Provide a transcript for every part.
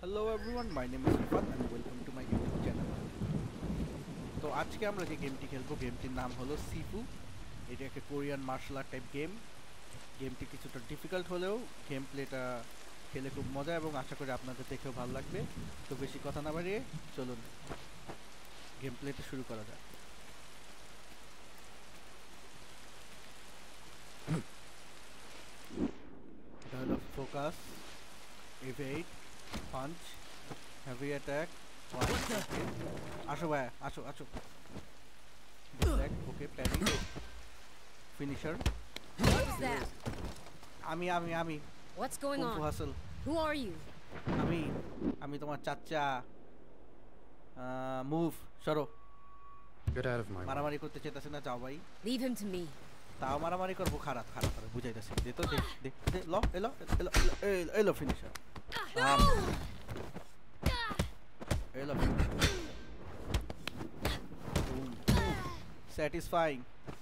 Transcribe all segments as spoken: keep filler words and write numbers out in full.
Hello everyone, my name is Irfan and welcome to my YouTube channel. তো আজকে আমরা যে গেমটি খেলবো গেমটির নাম হলো সিফু। এটা একটা Korean martial art type game. গেমটি কিছুটা ডিফিকাল্ট হলেও গেম প্লেটা খেলে খুব মজা এবং আশা করি আপনাদের দেখেও ভালো লাগবে। তো বেশি কথা না বাড়িয়ে চলুন গেম প্লেটা শুরু করা যাক। এটা হলো focus, evade, punch, heavy attack, one, okay. Asho bhai, asho, asho. Attack, okay, parry, finisher. What's that? Ami, ami, ami. What's going Kung Fu on? Hustle. Who are you? Ami, ami tomar chacha. Uh, move, shoro. Get out of my way. Maramari korte chaitase na jao bhai. Leave him to me. তাও মারামারি করবো খারাপ খারাপ করে বুঝাইতেছি দে তো দে দে দে ল এলো এলো এলো ফিনিশার এলো স্যাটিসফাইং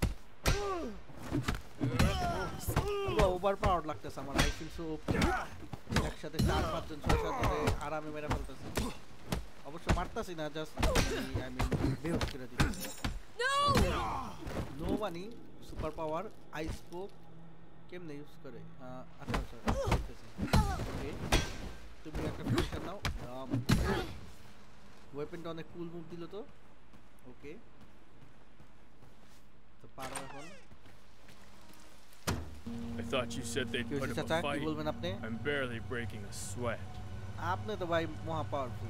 ওভার পাওয়ার লাগতেছে আমার। আই ফিল সো একসাথে চার পাঁচজন ছয় সাতজনে আরামে মেরে ফেলতেছে। অবশ্য মারতাছি না, জাস্ট আই মিন বেহুশ করে দিচ্ছি। নো মানি সুপার পাওয়ার আইস স্পোক কেমনে ইউজ করে? আচ্ছা আচ্ছা ওকে, তুমি একটা ফিনিশার নাও। ওয়েপনটা অনেক কুল মুভ দিল তো। ওকে, তো পারো এখন। I thought you said they'd put up a fight. I'm barely breaking a sweat. আপনি তো ভাই মহা powerful.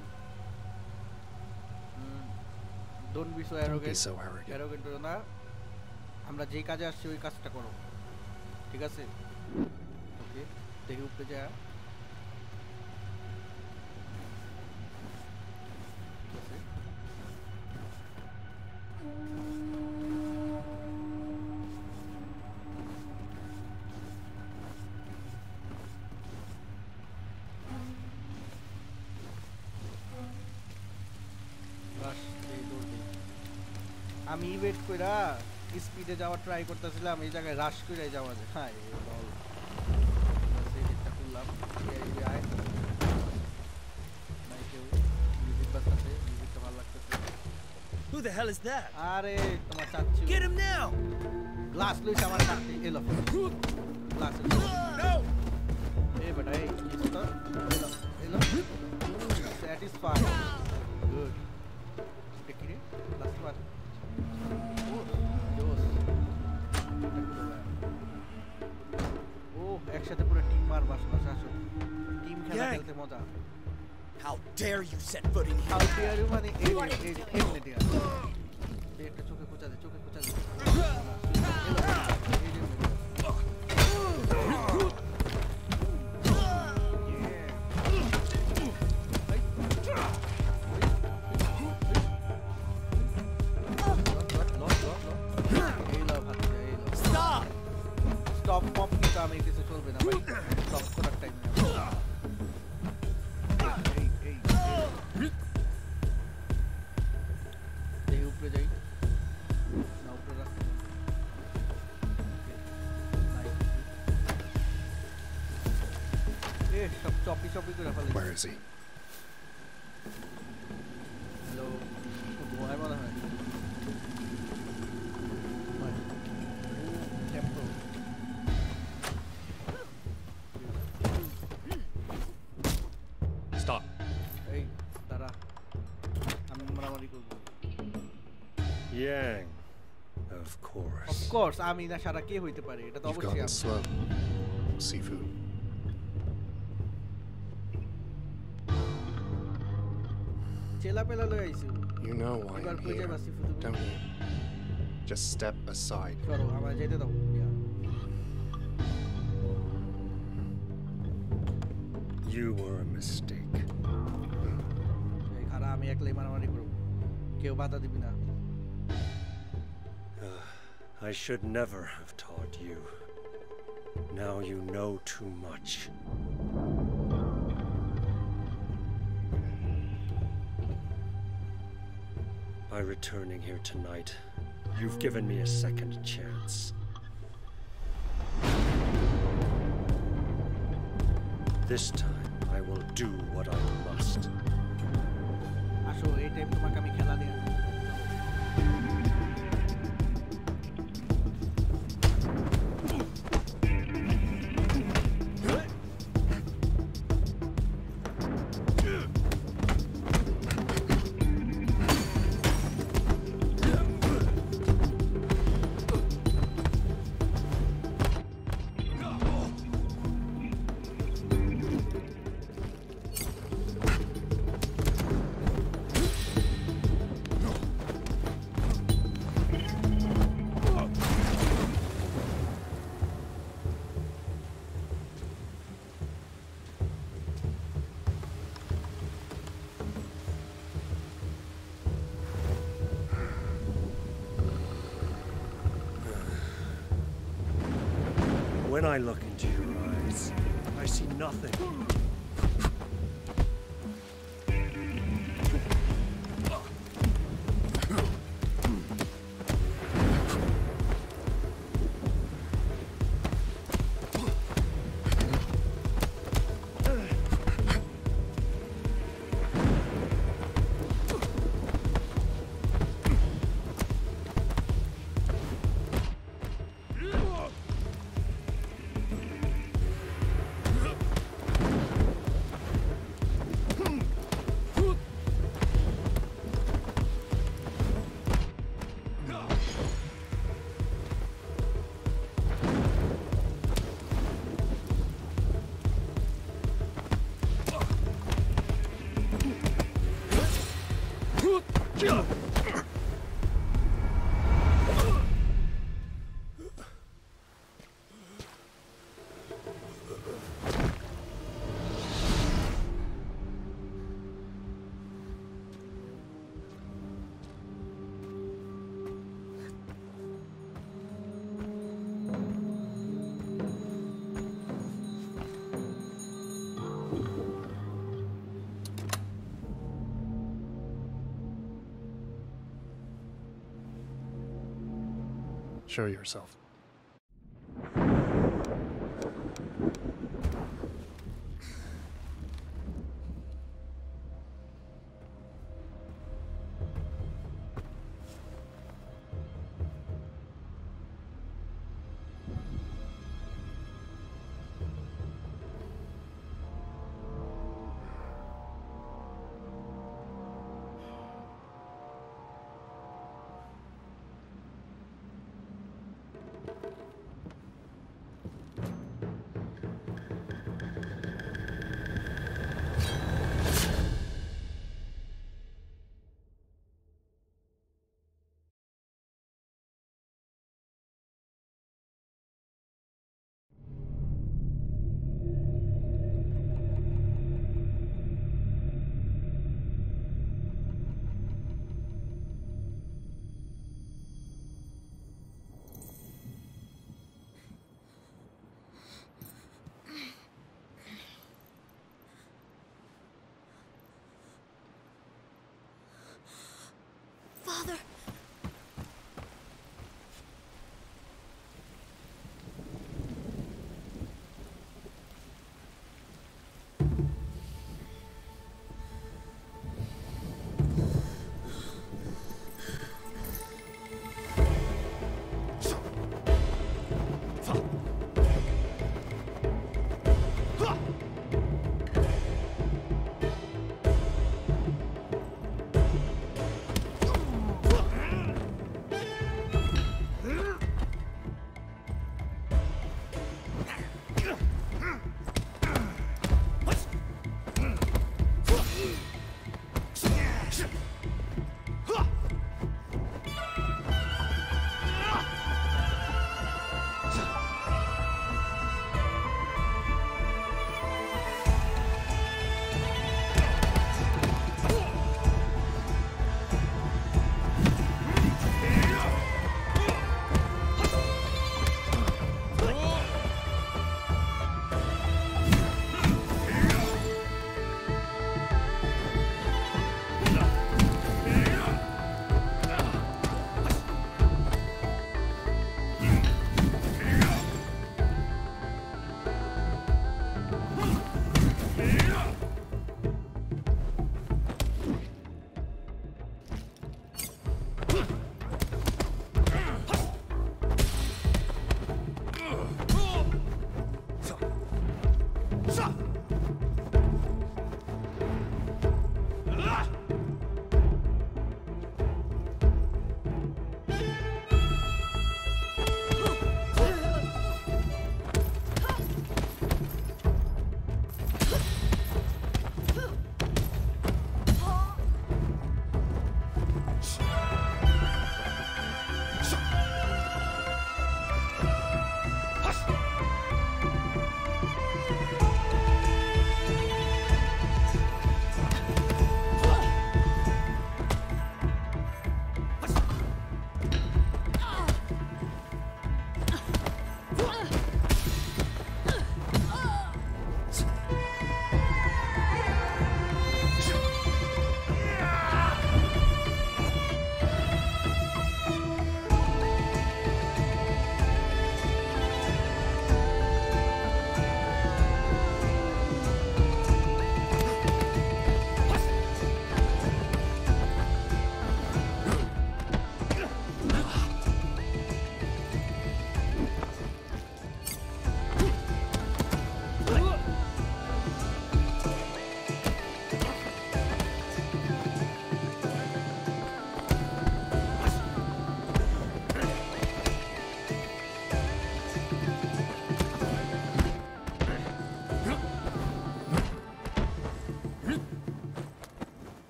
Don't be so arrogant. Don't be so arrogant. Arrogant হো না। আমরা যেই কাজে আসছি ওই কাজটা করো, ঠিক আছে? ওকে, দেখি উপরে যা। আমি ওয়েট কইরা স্পিডে যাওয়ার ট্রাই করতেছিলাম, এই জায়গায় রাশ করে যাওয়া যায়। হ্যাঁ এই বল সেই যেটা করলাম এই আই নাই কেউ মিউজিক বাজতেছে, মিউজিকটা ভালো লাগতেছে। Who the hell is that? আরে তোমার চাচ্চু। Get him now. গ্লাস লইছ আমার কাছে এলো গ্লাস No. এই বেটা এই লিস্ট এলো এলো স্যাটিসফাই গুড। দেখি রে লাস্ট ওয়ান। একসাথে পুরো টিম মারবা আসো আসো, টিম খেলা খেলতে মজা। How dare you set foot in How here? dare you মানে এই এই এই মিনিট আছে এই একটা চোখে কোচা দে চোখে কোচা দে স্টপ পপ কিন্তু আমি কিছু চলবে না ভাই, স্টপ করার টাইম নেই। এই এই এই উপরে যাই না, উপরে রাখতে এ সব চপি চপি করে ফেলে। Where is he? হ্যালো, ভয় মনে হয়। Stop. এই দাঁড়া, আমি মারামারি করবো। Yang. Of course. Of course, আমি না সারা কে হইতে পারে, এটা তো You've অবশ্যই gone আমি। slow. Sifu. চেলা পেলা লই আইছি। You know why এবার I'm কই here, যাবা সিফু তুমি? don't you? Just step aside. চলো আমার যেতে দাও। You were a mistake. এই খারা আমি একলাই মারামারি করব, কেউ বাধা দিবি না। I should never have taught you. Now you know too much. By returning here tonight, you've given me a second chance. This time, I will do what I must. lost. আসো এই টাইম তোমাকে আমি খেলা দেয়া When I look into your eyes, I see nothing. Show yourself.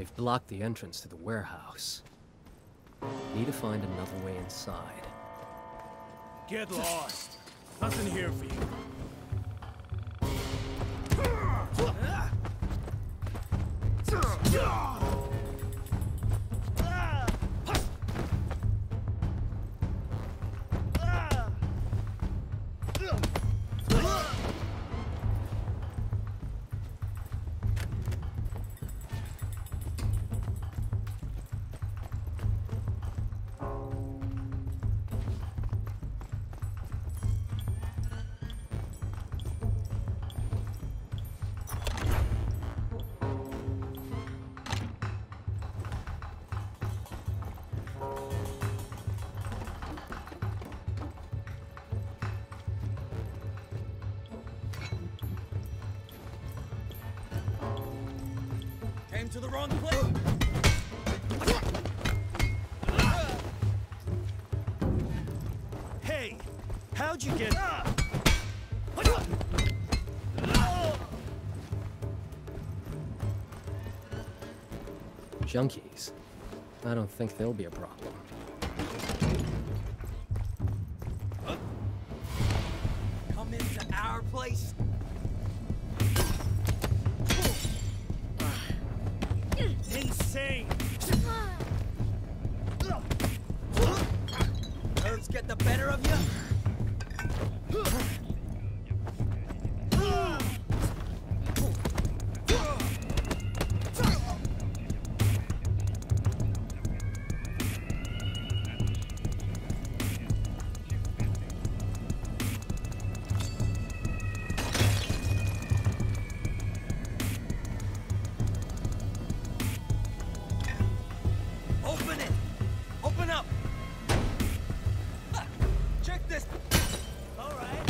They've blocked the entrance to the warehouse. Need to find another way inside. Get lost. Nothing here for you. Came to the wrong place. Hey, how'd you get? Junkies. I don't think they'll be a problem. Come into our place. Insane. Nerves get the better of you. Open it! Open up! Check this! Alright.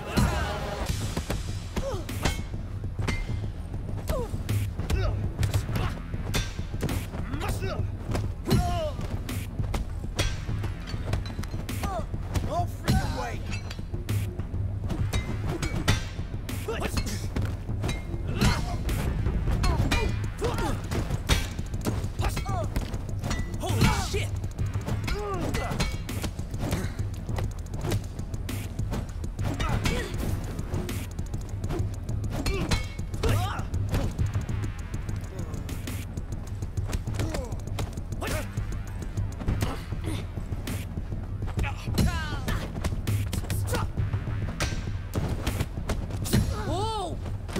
No freaking way! Holy shit! Whoa!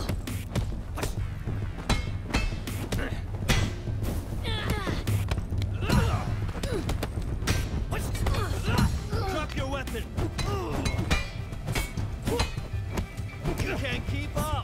Drop your weapon! You can't keep up!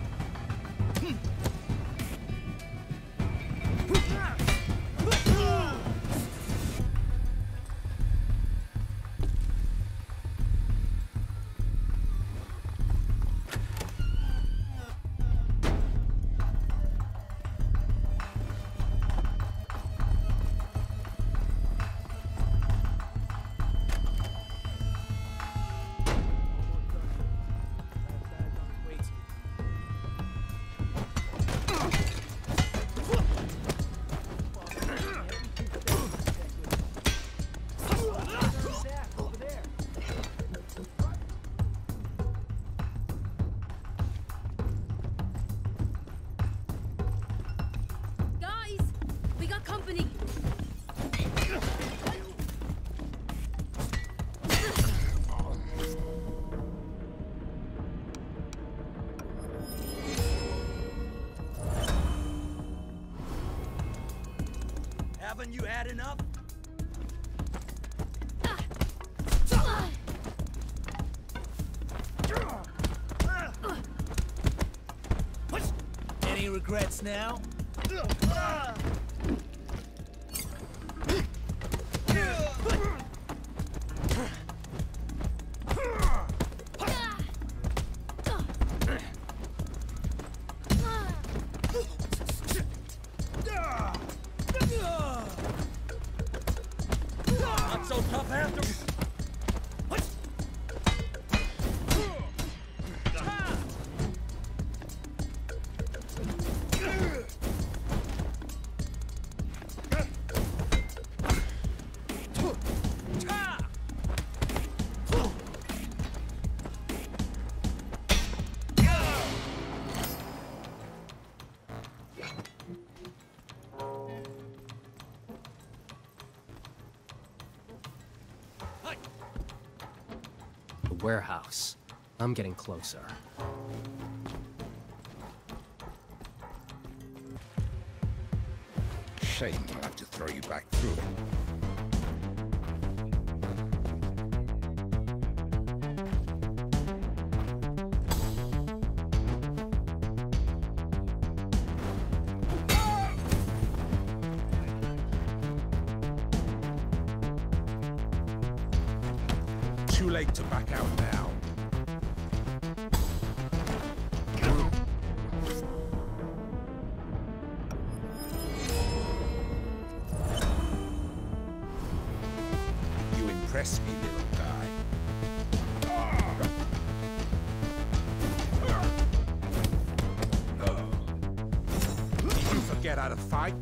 Guys, we got company. Haven't you had enough? Any regrets now? Not so tough after. warehouse. I'm getting closer. Shame I'll have to throw you back through it. Too late to back out now. You impress me, little guy. Did you forget how to fight?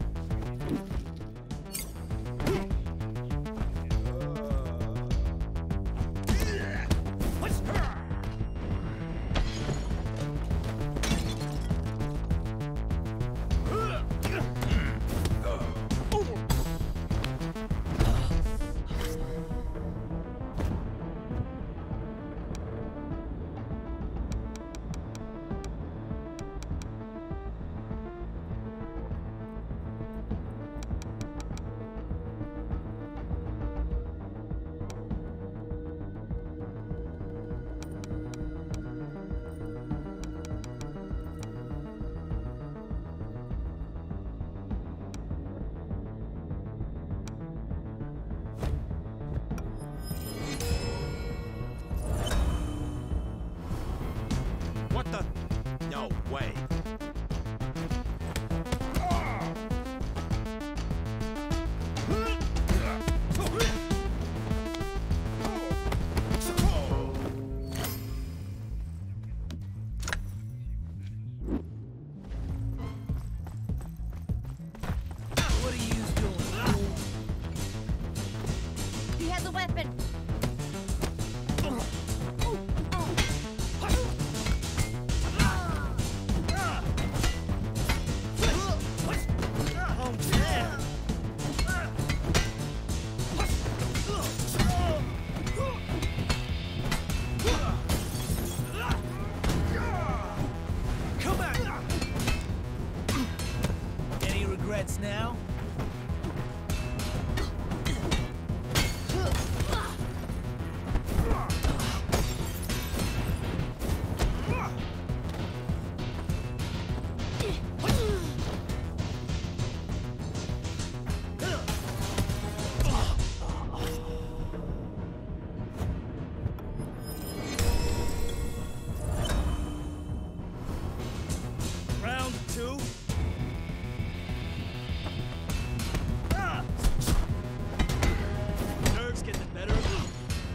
What the? No way. What are you doing? He has a weapon. Any regrets now? Round two. Nerves get the better of me.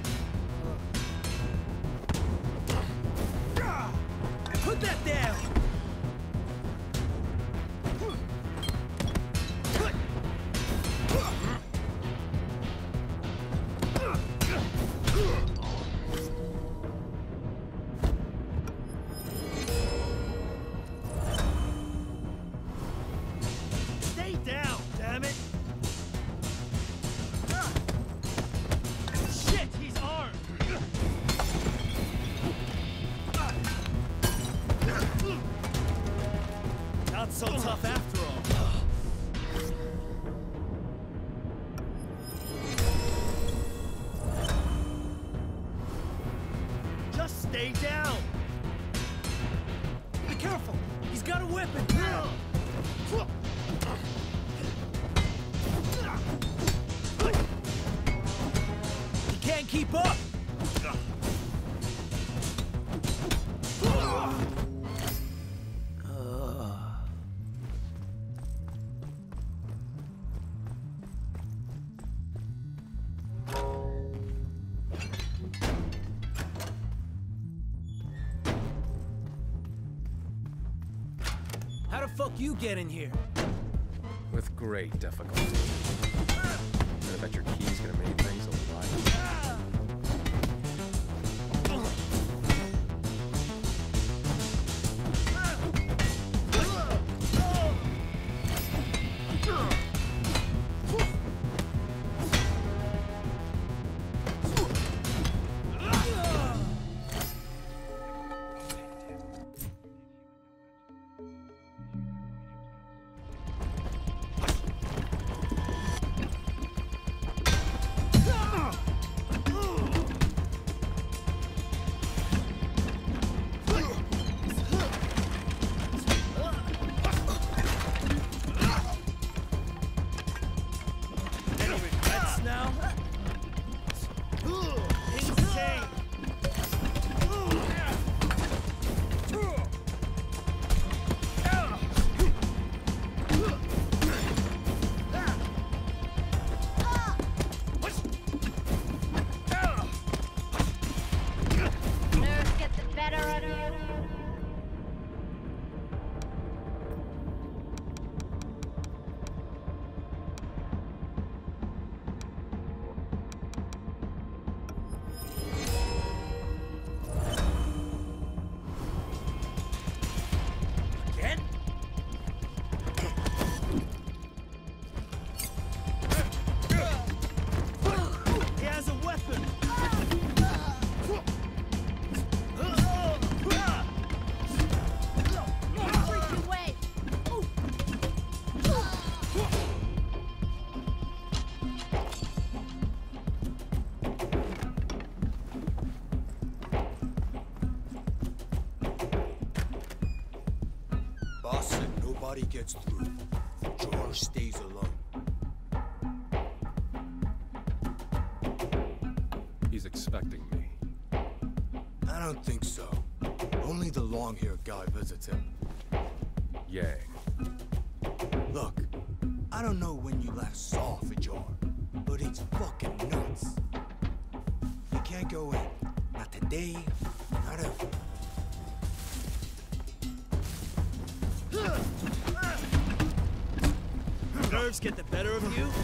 Put that down. Stay down, damn it! Shit, he's armed! Not so tough after all. Just stay down! Be careful! He's got a weapon! He can't keep up! How the fuck you get in here? With great difficulty. I bet your key's gonna make things a lot easier. contained. Nerves get the better of you. Again? He has a weapon. Freaking way. Boss said nobody gets through. George stays alone. He's expecting me. I don't think so. Only the long-haired guy visits him. Yang. Look, I don't know when you last saw Fajar, but it's fucking nuts. You can't go in. Not today, not ever. Nerves get the better of you?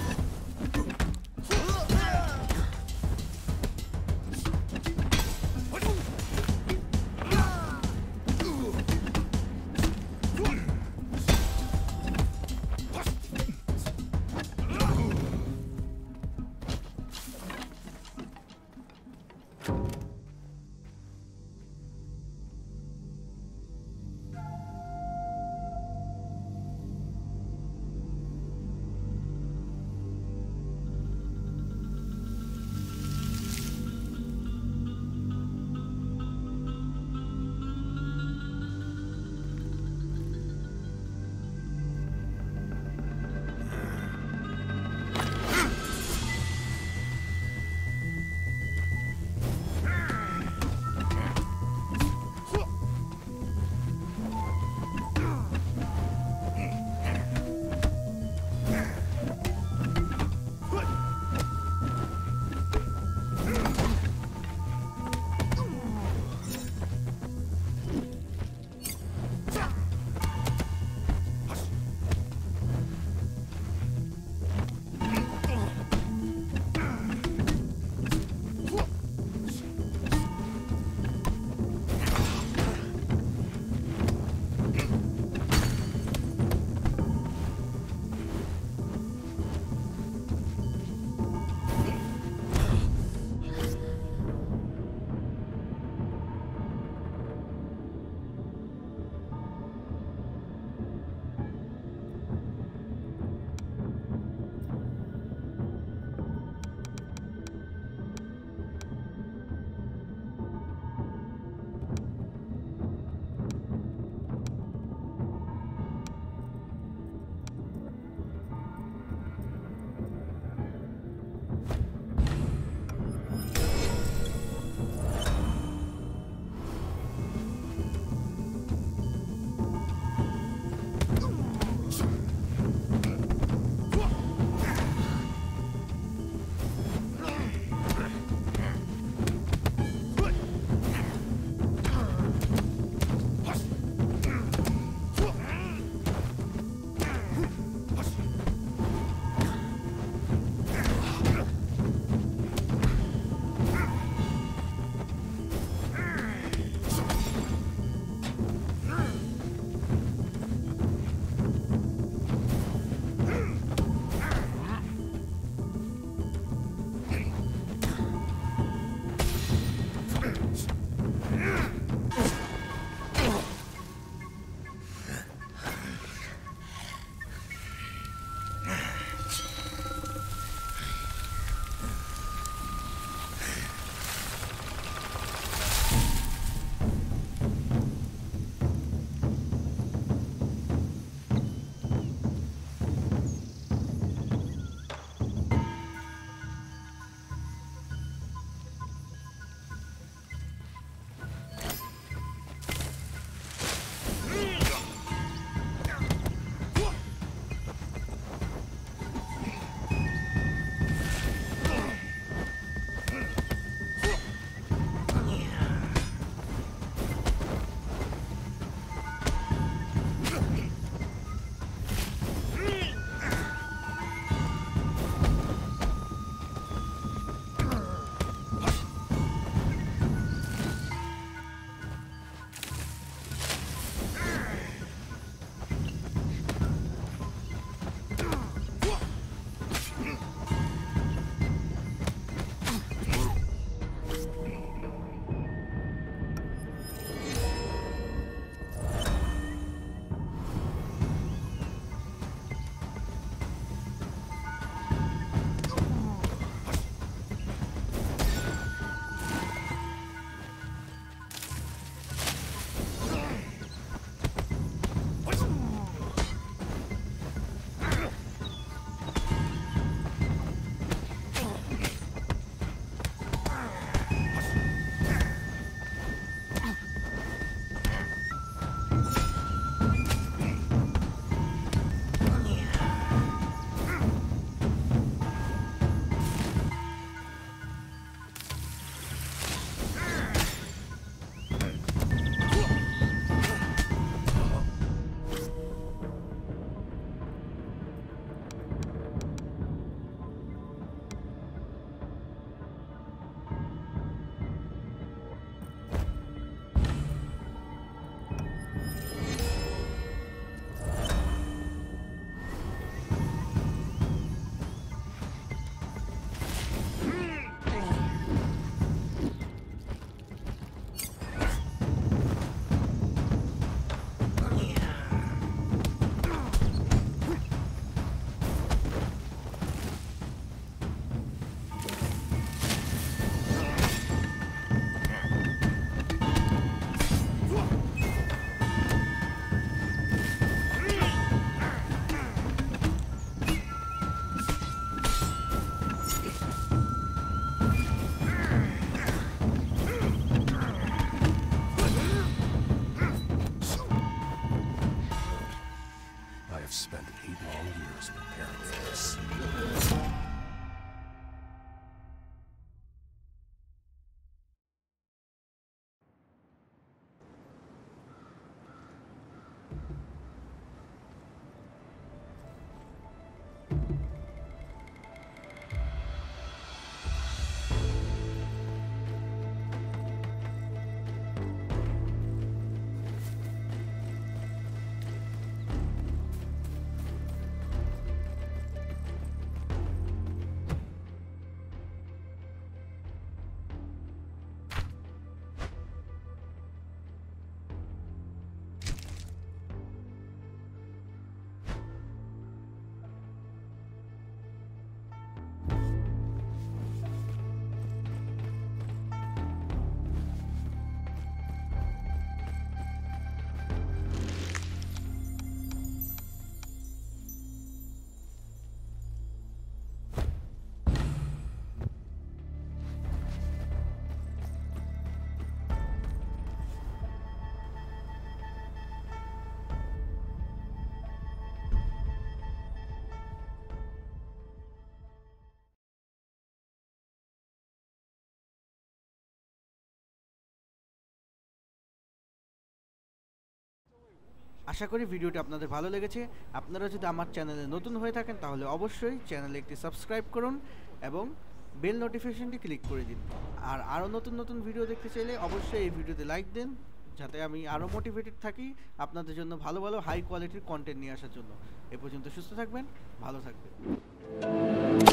আশা করি ভিডিওটি আপনাদের ভালো লেগেছে। আপনারা যদি আমার চ্যানেলে নতুন হয়ে থাকেন তাহলে অবশ্যই চ্যানেলে একটি সাবস্ক্রাইব করুন এবং বেল নোটিফিকেশনটি ক্লিক করে দিন। আর আরও নতুন নতুন ভিডিও দেখতে চাইলে অবশ্যই এই ভিডিওতে লাইক দেন, যাতে আমি আরও মোটিভেটেড থাকি আপনাদের জন্য ভালো ভালো হাই কোয়ালিটির কন্টেন্ট নিয়ে আসার জন্য। এ পর্যন্ত সুস্থ থাকবেন, ভালো থাকবেন।